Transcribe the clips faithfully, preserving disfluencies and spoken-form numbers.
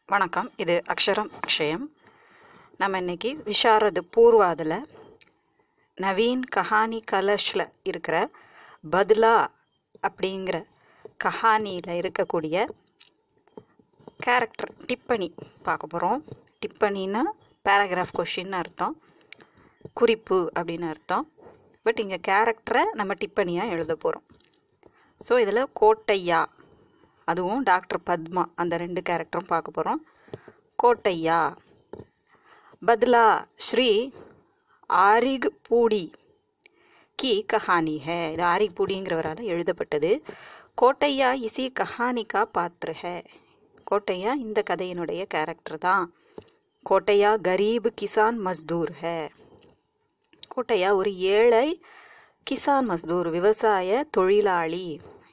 வணக்கம். இது அக்ஷரம் அக்ஷயம். நம்ம இன்னைக்கு விஷாரது பூர்வாதில் நவீன் கஹானி கலஷில் இருக்கிற பத்லா அப்படிங்கிற கஹானியில் இருக்கக்கூடிய கேரக்டர் டிப்பணி பார்க்க போகிறோம். டிப்பணின்னா பேராகிராஃப் கொஷின்னு அர்த்தம், குறிப்பு அப்படின்னு அர்த்தம். பட் இங்கே கேரக்டரை நம்ம டிப்பணியாக எழுத போகிறோம். ஸோ இதில் கோட்டையா, அதுவும் டாக்டர் பத்மா, அந்த ரெண்டு கேரக்டரும் பார்க்க போகிறோம். கோட்டையா பத்லா ஸ்ரீ ஆரிக் பூடி கி கஹானி ஹே. இது ஆரிக் பூடிங்கிறவரால் எழுதப்பட்டது. கோட்டையா இசி கஹானி கா பாத்திர ஹே. கோட்டையா இந்த கதையினுடைய கேரக்டர் தான். கோட்டையா கரீப் கிசான் மஸ்தூர் ஹே. கோட்டையா ஒரு ஏழை கிசான் மஸ்தூர், விவசாய தொழிலாளி.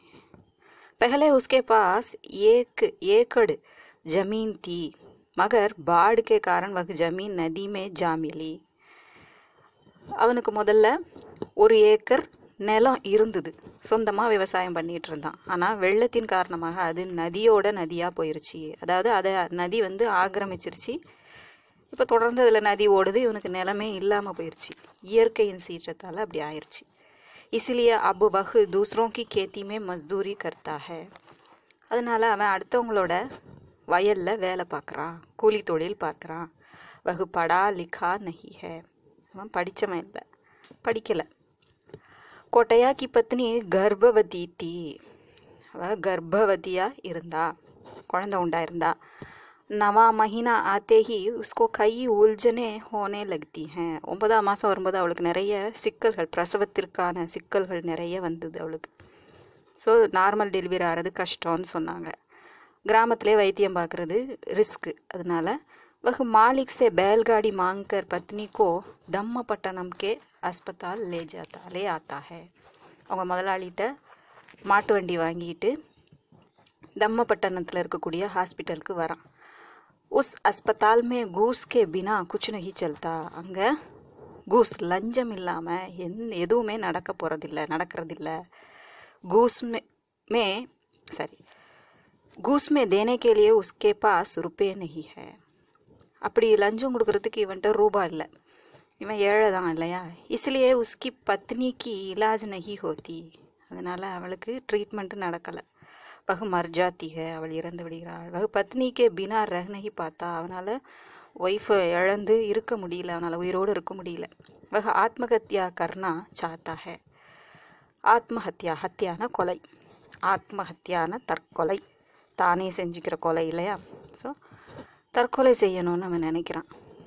पहले उसके पास एक एकड़ जमीन थी, मगर बाढ़ के कारण वह जमीन नदी में जा मिली. அவனுக்கு முதல்ல ஒரு ஏக்கர் நிலம் இருந்தது, சொந்தமாக விவசாயம் பண்ணிகிட்டு இருந்தான். ஆனால் வெள்ளத்தின் காரணமாக அது நதியோட நதியாக போயிடுச்சு. அதாவது அதை நதி வந்து ஆக்கிரமிச்சிருச்சு. இப்போ தொடர்ந்து அதில் நதி ஓடுது, இவனுக்கு நிலமே இல்லாமல் போயிடுச்சு. இயற்கையின் சீற்றத்தால் அப்படி ஆயிடுச்சு. इसलिए अब वह दूसरों की खेती में मजदूरी करता है. அதனால் அவன் அடுத்தவங்களோட வயலில் வேலை பார்க்குறான், கூலி தொழில் பார்க்குறான். வகு படா லிखा नहीं है. அவன் படித்தவன் இல்லை, படிக்கலை. கோட்டையா கி பத்னி கர்ப்பவதி தீ. அவ கர்ப்பவதியாக இருந்தா, குழந்தை உண்டாயிருந்தா. नवा महीना आते ही उसको कई उलझने होने लगती हैं. ஒன்பதாம் மாதம் வரும்போது அவளுக்கு நிறைய சிக்கல்கள், பிரசவத்திற்கான சிக்கல்கள் நிறைய வந்தது அவளுக்கு. ஸோ நார்மல் டெலிவரி ஆகிறது கஷ்டம்னு சொன்னாங்க. கிராமத்திலே வைத்தியம் பார்க்குறது ரிஸ்க்கு. அதனால वह मालिक से बैलगाड़ी मांगकर पत्नी को धम्मपट्टनम के अस्पताल ले जाता ले आता है. அவங்க முதலாளிகிட்ட மாட்டு வண்டி வாங்கிட்டு தம்மப்பட்டணத்தில் இருக்கக்கூடிய ஹாஸ்பிட்டலுக்கு வரான். उस अस्पताल में घूस के बिना कुछ नहीं चलता. அங்கே கூஸ், லஞ்சம் இல்லாமல் எந் எதுவுமே நடக்க போகிறதில்ல, நடக்கிறதில்ல. घूस में में सॉरी घूस में देने के लिए उसके पास रुपये नहीं है. அப்படி லஞ்சம் கொடுக்கறதுக்கு இவன்கிட்ட ரூபா இல்லை, இவன் ஏழை தான் இல்லையா. इसलिए उसकी पत्नी की इलाज नहीं होती. அதனால் அவளுக்கு ட்ரீட்மெண்ட்டு நடக்கலை. வகு மர்ஜாத்தி ஹே, அவள் இறந்து விடுகிறாள். வகு பத்னிக்கே பினா ரஹ் நஹி பார்த்தா. அவனால் ஒய்ஃபை இழந்து இருக்க முடியல, அவனால் உயிரோடு இருக்க முடியல. வகு ஆத்மஹத்யா கர்னா சாத்தா ஹே. ஆத்மஹத்யா, ஹத்யான கொலை, ஆத்மஹத்யான தற்கொலை, தானே செஞ்சுக்கிற கொலை இல்லையா. ஸோ தற்கொலை செய்யணும்னு அவன் நினைக்கிறான்.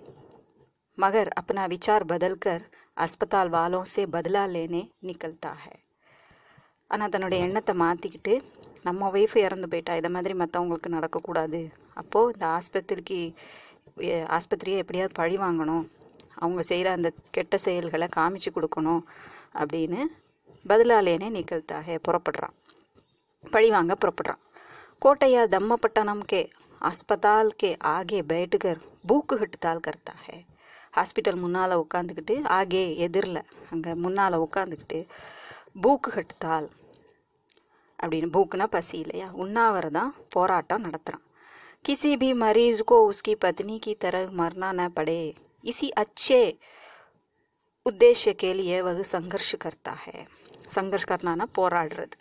மகர் अपना विचार बदलकर अस्पताल वालों से बदला लेने निकलता है. ஆனால் தன்னுடைய எண்ணத்தை மாற்றிக்கிட்டு, நம்ம ஒய்ஃபு இறந்து போயிட்டா, இதை மாதிரி மற்றவங்களுக்கு நடக்கக்கூடாது. அப்போது இந்த ஆஸ்பத்திரிக்கு ஆஸ்பத்திரியை எப்படியாவது பழி வாங்கணும், அவங்க செய்கிற அந்த கெட்ட செயல்களை காமிச்சு கொடுக்கணும் அப்படின்னு பதிலாலேனே நிகழ்த்தாக புறப்படுறான், பழி வாங்க புறப்படுறான். கோட்டையா தம்மப்பட்டணம் கே अस्पताल के आगे बैठकर भूख हड़ताल करता है. ஹாஸ்பிட்டல் முன்னால் உட்காந்துக்கிட்டு, ஆகே எதிரில், அங்கே முன்னால் உட்காந்துக்கிட்டு பூக்கு ஹட்தால் அப்படின்னு, பூக்குனா பசி இல்லையா, உண்ணாவிரதம் போராட்டம் நடத்துகிறான். கிசி भी मरीज को उसकी पत्नी की तरह मरना न पड़े, इसी अच्छे उद्देश्य के लिए वह संघर्ष करता है. संघर्ष करना போராடுறது.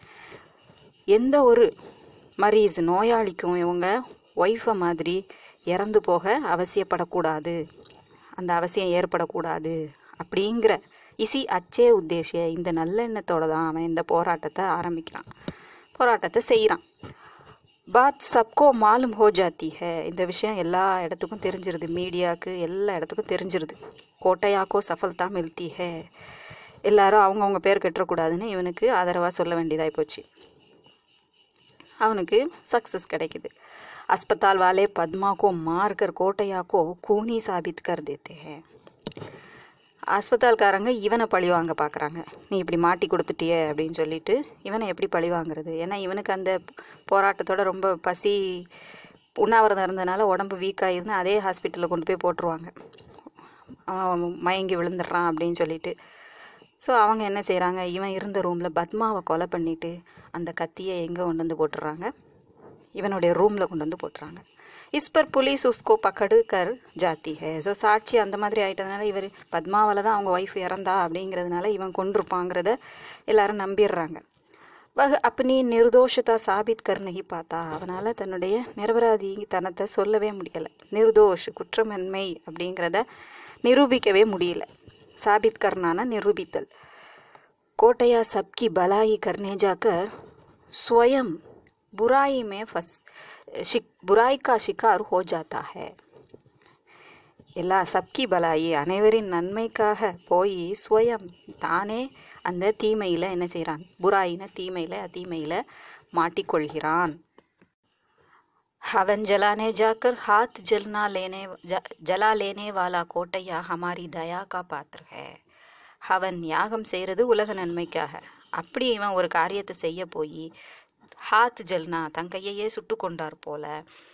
எந்த ஒரு மரீஸ், நோயாளிக்கும் இவங்க ஒய்ஃபை மாதிரி இறந்து போக அவசியப்படக்கூடாது, அந்த அவசியம் ஏற்படக்கூடாது அப்படிங்கிற இசி அச்சே உத்தேசிய, இந்த நல்லெண்ணத்தோடு தான் அவன் இந்த போராட்டத்தை ஆரம்பிக்கிறான், போராட்டத்தை செய்கிறான். பாத் சப்கோ மாலும் ஹோ ஜாத்தி ஹே. இந்த விஷயம் எல்லா இடத்துக்கும் தெரிஞ்சிருது, மீடியாவுக்கு எல்லா இடத்துக்கும் தெரிஞ்சிருது. கோட்டையாக்கோ சஃபல்தா மில்தி ஹே. எல்லாரும் அவங்கவுங்க பேர் கெட்டக்கூடாதுன்னு இவனுக்கு ஆதரவாக சொல்ல வேண்டியதாகி போச்சு. அவனுக்கு சக்ஸஸ் கிடைக்குது. अस्पताल वाले पद्मा को मारकर कोटैया को खूनी साबित कर देते हैं. ஆஸ்பத்தால்காரங்க இவனை பழி வாங்க பார்க்குறாங்க. நீ இப்படி மாட்டி கொடுத்துட்டியே அப்படின்னு சொல்லிட்டு இவனை எப்படி பழி வாங்குறது. ஏன்னா இவனுக்கு அந்த போராட்டத்தோட ரொம்ப பசி, உண்ணாவிரதம் இருந்ததுனால உடம்பு வீக் ஆகிருந்தா அதே ஹாஸ்பிட்டலில் கொண்டு போய் போட்டுருவாங்க, மயங்கி விழுந்துடுறான் அப்படின்னு சொல்லிட்டு. ஸோ அவங்க என்ன செய்கிறாங்க, இவன் இருந்த ரூமில் பத்மாவை கொலை பண்ணிவிட்டு அந்த கத்தியை எங்கே கொண்டு வந்து போட்டுடுறாங்க, இவனுடைய ரூமில் கொண்டு வந்து போட்டுறாங்க. इस पर पुलिस उसको पकड़ कर जाती है. ஸோ சாட்சி அந்த மாதிரி ஆகிட்டதுனால இவர் பத்மாவால் தான் அவங்க ஒய்ஃப் இறந்தா அப்படிங்கிறதுனால இவன் கொண்டிருப்பாங்கிறத எல்லாரும் நம்பிடுறாங்க. வஹ் அப்பனி நிர்தோஷதா சாபித் கர் நஹி பாத்தா. அவனால் தன்னுடைய நிரபராதி தனத்தை சொல்லவே முடியலை. நிர்தோஷ் குற்றமின்மை அப்படிங்கிறத நிரூபிக்கவே முடியல. சாபித் கர்னான நிரூபித்தல். கோட்டையா சப்கி பலாயி கர்னே ஜாக்கர் स्वयं बुराई में फंस शिक बुराई का शिकार हो जाता है. எல்லா சப்கி பலாயி அனைவரின் நன்மைக்காக போய் ஸ்வயம் தானே அந்த தீமையில் என்ன செய்கிறான், புராயின தீமையில் தீமையில் மாட்டிக்கொள்கிறான். हवन जलाने जाकर हाथ जलना लेने जला लेने वाला कोटैया हमारी दया का पात्र है. हवन யாகம் செய்கிறது உலக நன்மைக்காக. அப்படி இவன் ஒரு காரியத்தை செய்ய போய் ஹாத் ஜல்னா தன் கையையே சுட்டு கொண்டார் போல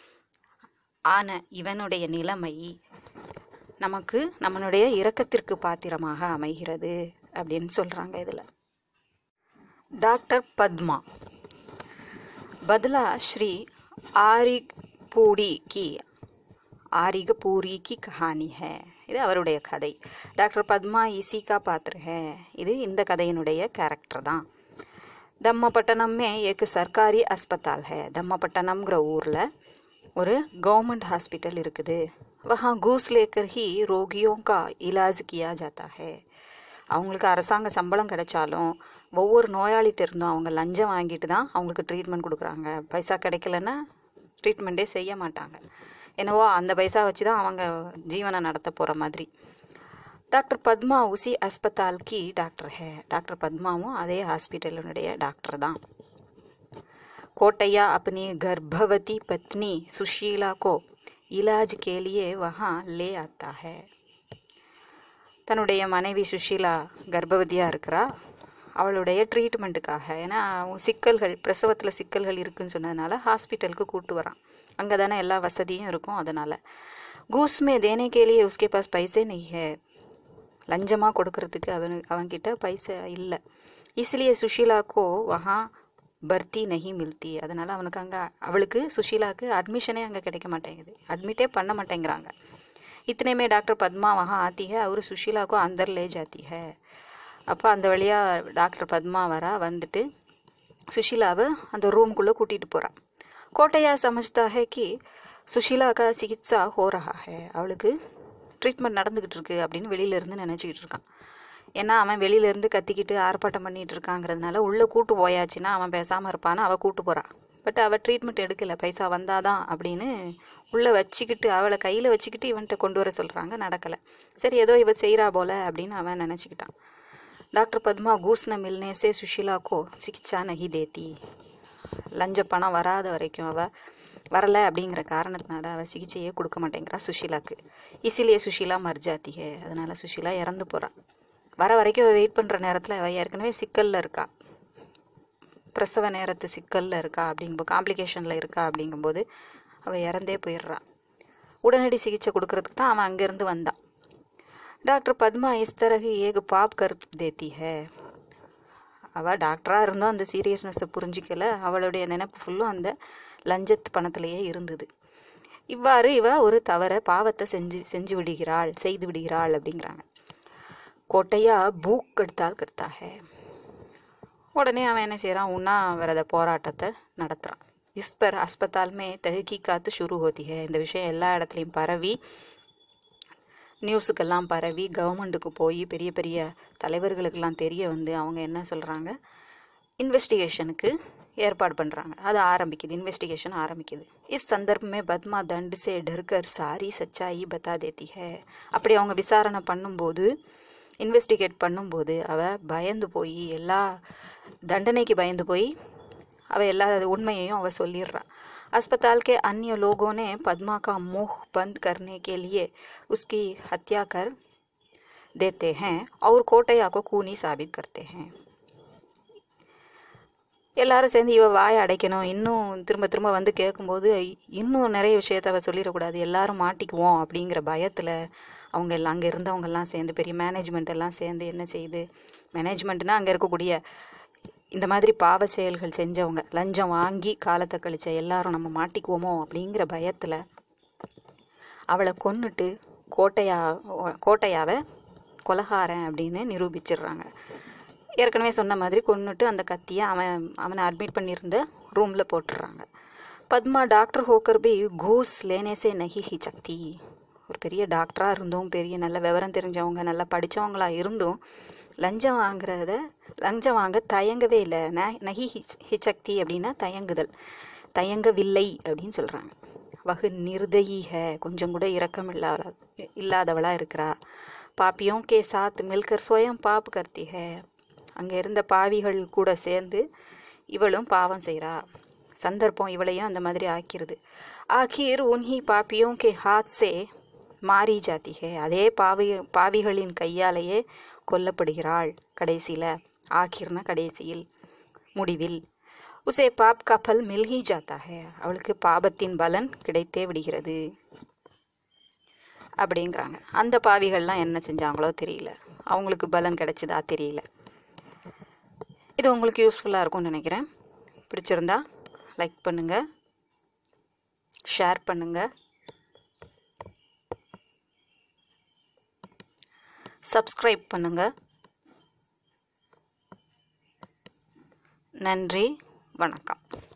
ஆன இவனுடைய நிலைமை நமக்கு நம்மளுடைய இரக்கத்திற்கு பாத்திரமாக அமைகிறது அப்படின்னு சொல்கிறாங்க. இதில் டாக்டர் பத்மா பத்லா ஸ்ரீ ஆரிகபூடி கி ஆரிகபூரி கி கஹானி ஹே. இது அவருடைய கதை. டாக்டர் பத்மா இசி கா பாத்திர ஹே. இது இந்த கதையினுடைய கேரக்டர் தான். தம்மப்பட்டணம் மே ஏக் சர்க்காரி அஸ்பத்தால் ஹே. தம்மப்பட்டணம்ங்கிற ஊரில் ஒரு கவர்மெண்ட் ஹாஸ்பிட்டல் இருக்குது. வஹா கூஸ் லேக்கர் ஹி ரோகியோं का इलाज किया जाता है. அவங்களுக்கு அரசாங்க சம்பளம் கிடைச்சாலும் ஒவ்வொரு நோயாளிகிட்ட இருந்தும் அவங்க லஞ்சம் வாங்கிட்டு தான் அவங்களுக்கு ட்ரீட்மெண்ட் கொடுக்குறாங்க. பைசா கிடைக்கலன்னா ட்ரீட்மெண்ட்டே செய்ய மாட்டாங்க. என்னவோ அந்த பைசா வச்சு தான் அவங்க ஜீவனை நடத்த போகிற மாதிரி. டாக்டர் பத்மா உசி அஸ்பத்தால் கி டாக்டர் ஹே. டாக்டர் பத்மாவும் அதே ஹாஸ்பிட்டலுடைய டாக்டர் தான். கோட்டையா अपनी गर्भवती पत्नी सुशीला को इलाज के लिए वहाँ ले आता है. தன்னுடைய மனைவி சுஷீலா கர்ப்பவதியாக இருக்கிறா. அவளுடைய ட்ரீட்மெண்ட்டுக்காக, ஏன்னா சிக்கல்கள் பிரசவத்தில் சிக்கல்கள் இருக்குதுன்னு சொன்னதுனால ஹாஸ்பிட்டலுக்கு கூப்பிட்டு வரான். அங்கே தானே எல்லா வசதியும் இருக்கும். அதனால் கூஸ்மே தேனே கேலியே உஸ்கே பாஸ் பைசே நஹி ஹே. லஞ்சமாக கொடுக்கறதுக்கு அவனு அவன்கிட்ட பைசா இல்லை. இஸ்லியே சுஷீலாக்கோ வஹா பர்த்தி நஹி மில்தி. அதனால் அவனுக்கு அங்கே அவளுக்கு சுஷீலாவுக்கு அட்மிஷனே அங்கே கிடைக்க மாட்டேங்குது, அட்மிட்டே பண்ண மாட்டேங்கிறாங்க. इतने में डॉक्टर पद्मा वहाँ आती है और सुशीला को अंदर ले जाती है. அப்போ அந்த வழியாக டாக்டர் பத்மா வரா, வந்துட்டு சுஷீலாவை அந்த ரூம்குள்ளே கூட்டிகிட்டு போகிறான். கோட்டையா சமஜ்தா ஹே கி சுஷீலா கா சிகிச்சா ஹோ ரஹா ஹே. அவளுக்கு ட்ரீட்மெண்ட் நடந்துக்கிட்டு இருக்கு அப்படின்னு வெளியிலேருந்து நினச்சிக்கிட்டு இருக்கான். ஏன்னா அவன் வெளியிலேருந்து கத்திக்கிட்டு ஆர்ப்பாட்டம் பண்ணிகிட்டு இருக்காங்கிறதுனால உள்ளே கூட்டு போயாச்சுன்னா அவன் பேசாமல் இருப்பான்னு அவள் கூட்டு போகிறான். பட் அவள் ட்ரீட்மெண்ட் எடுக்கலை, பைசா வந்தாதான் அப்படின்னு உள்ளே வச்சுக்கிட்டு அவளை கையில் வச்சுக்கிட்டு இவன்கிட்ட கொண்டு வர சொல்கிறாங்க. நடக்கலை. சரி ஏதோ இவ செய்கிறா போல அப்படின்னு அவன் நினச்சிக்கிட்டான். டாக்டர் பத்மா கூஸ்ன மில்னே சே சுஷீலாக்கோ சிகிச்சா நஹி தேத்தி. லஞ்ச பணம் வராத வரைக்கும் அவள் வரலை அப்படிங்கிற காரணத்தினால அவள் சிகிச்சையே கொடுக்க மாட்டேங்கிறா சுஷீலாக்கு. இசிலியே சுஷீலா மர்ஜாத்தி ஹே. அதனால் சுஷீலா இறந்து போகிறாள். வர வரைக்கும் அவள் வெயிட் பண்ணுற நேரத்தில் அவள் ஏற்கனவே சிக்கலில் இருக்கா, பிரசவ நேரத்து சிக்கலில் இருக்கா, அப்படிங்கும்போது காம்ப்ளிகேஷனில் இருக்கா. அப்படிங்கும்போது அவள் இறந்தே போயிடுறா. உடனடி சிகிச்சை கொடுக்கறதுக்கு தான் அவன் அங்கேருந்து வந்தான். டாக்டர் பத்மா இஸ் தரகு ஏக பாப் கர் தேத்தி ஹே. அவள் டாக்டராக இருந்தும் அந்த சீரியஸ்னஸை புரிஞ்சிக்கல. அவளுடைய நினைப்பு ஃபுல்லும் அந்த லஞ்சத்து பணத்திலேயே இருந்தது. இவ்வாறு இவ ஒரு தவறை பாவத்தை செஞ்சு செஞ்சு விடுகிறாள் செய்து விடுகிறாள் அப்படிங்கிறாங்க. கோட்டையா பூக் கெடுத்தால் கெடுத்தா ஹே. உடனே அவன் என்ன செய்கிறான், உண்ணாவிரத போராட்டத்தை நடத்துகிறான். இஸ் பர் அஸ்பத்தால் மே தஹ்கீகாத் ஷுரு ஹோத்தி ஹே. இந்த விஷயம் எல்லா இடத்துலையும் பரவி, நியூஸுக்கெல்லாம் பரவி, கவர்மெண்ட்டுக்கு போய் பெரிய பெரிய தலைவர்களுக்கெல்லாம் தெரிய வந்து அவங்க என்ன சொல்கிறாங்க, இன்வெஸ்டிகேஷனுக்கு ஏற்பாடு பண்ணுறாங்க. அது ஆரம்பிக்குது, இன்வெஸ்டிகேஷன் ஆரம்பிக்குது. இஸ் சந்தர்ப்பமே பத்மா தண்டு சே டர்கர் சாரி சச்சாயி பத்தா தேத்தி ஹே. அப்படி அவங்க விசாரணை பண்ணும்போது, இன்வெஸ்டிகேட் பண்ணும்போது அவள் பயந்து போய், எல்லா தண்டனைக்கு பயந்து போய் அவள் எல்லா உண்மையையும் அவள் சொல்லிடுறான். अस्पताल के अन्य लोगों ने पद्मा का मुंह बंद करने के लिए उसकी हत्या कर देते हैं और कोटैया को खूनी साबित करते हैं. எல்லாரும் சேர்ந்து இவ வாயை அடைக்கணும், இன்னும் திரும்ப திரும்ப வந்து கேட்கும்போது இன்னும் நிறைய விஷயத்த அவள் சொல்லிடக்கூடாது, எல்லாரும் மாட்டிக்குவோம் அப்படிங்கிற பயத்தில் அவங்க எல்லாம் அங்கே இருந்தவங்கெல்லாம் சேர்ந்து பெரிய மேனேஜ்மெண்ட் எல்லாம் சேர்ந்து என்ன செய்யுது, மேனேஜ்மெண்ட்னா அங்கே இருக்கக்கூடிய இந்த மாதிரி பாவ செயல்கள் செஞ்சவங்க, லஞ்சம் வாங்கி காலத்தை கழிச்ச எல்லாரும் நம்ம மாட்டிக்குவோமோ அப்படிங்கிற பயத்தில் அவளை கொன்னுட்டு கோட்டையா கோட்டையாவை கொலகாரன் அப்படின்னு நிரூபிச்சிடுறாங்க. ஏற்கனவே சொன்ன மாதிரி கொன்னுட்டு அந்த கத்தியை அவன் அவனை அட்மிட் பண்ணியிருந்த ரூமில் போட்டுடுறாங்க. பத்மா டாக்டர் ஹோக்கர் பி கூஸ் லேனேசே நஹி ஹி சக்தி. ஒரு பெரிய டாக்டராக இருந்தும், பெரிய நல்ல விவரம் தெரிஞ்சவங்க, நல்லா படித்தவங்களாக இருந்தும் லஞ்சம் வாங்குறத லஞ்சம் வாங்க தயங்கவே இல்லை. ந நஹி ஹிச் ஹிச்சக்தி அப்படின்னா தயங்குதல், தயங்கவில்லை அப்படின்னு சொல்கிறாங்க. வகு நிர்தயீக, கொஞ்சம் கூட இரக்கம் இல்லாத இல்லாதவளாக இருக்கிறா. பாப்பியோம் கே சாத் மில்கர் ஸ்வயம் பாப் கர்த்தி ஹே. அங்கே இருந்த பாவிகள் கூட சேர்ந்து இவளும் பாவம் செய்கிறா. சந்தர்ப்பம் இவளையும் அந்த மாதிரி ஆக்கிருது. ஆகிர் உன்ஹி பாப்பியோம் கே ஹாத் சே மாரி ஜாத்தி ஹே. அதே பாவி பாவிகளின் கையாலேயே கொல்லப்படுகிறாள் கடைசியில். ஆகிர்னா கடைசியில், முடிவில். உசே பாப் கா பல் மில்ஹி ஜாத்தா ஹே. அவளுக்கு பாபத்தின் பலன் கிடைத்தே விடுகிறது அப்படிங்கிறாங்க. அந்த பாவிகள்லாம் என்ன செஞ்சாங்களோ தெரியல, அவங்களுக்கு பலன் கிடைச்சதா தெரியல. இது உங்களுக்கு யூஸ்ஃபுல்லாக இருக்கும்னு நினைக்கிறேன். பிடிச்சிருந்தா லைக் பண்ணுங்கள், ஷேர் பண்ணுங்கள், சப்ஸ்கிரைப் பண்ணுங்கள். நன்றி, வணக்கம்.